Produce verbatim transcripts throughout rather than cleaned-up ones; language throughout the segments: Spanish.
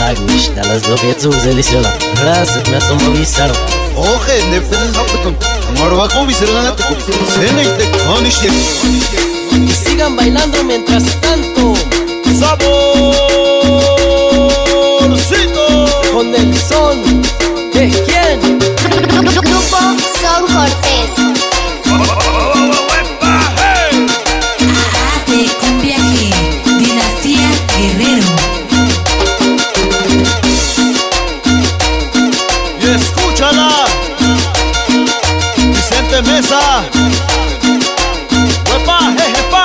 Baguish, Dallas do Pietzu, Zelisela, Ras, Mesomo Visaro. Oje, ne puedes hablar Marva con Visera, Senete, Onishte. Y sigan bailando mientras tanto. Saborcito. Con el son de quién? Grupo Son Cortés. De Cumbia G, Dinastía Guerrero. Y escúchala, Vicente Mesa. Huepa, jejepa.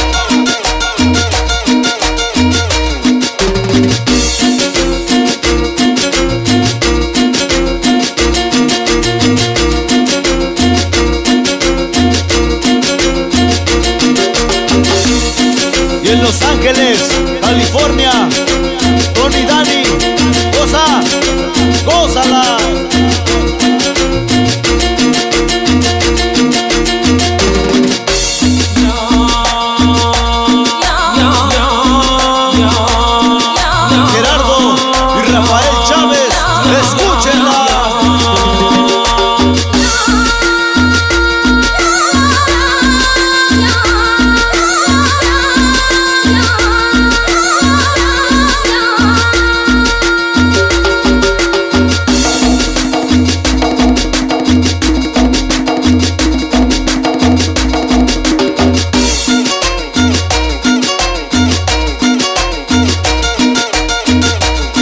Y en Los Ángeles, California, Tony Dani, goza, gózala. Gerardo y Rafael Chávez, escúchenla.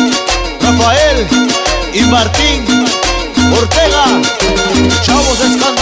Rafael y Martín Ortega, chavos escándalos.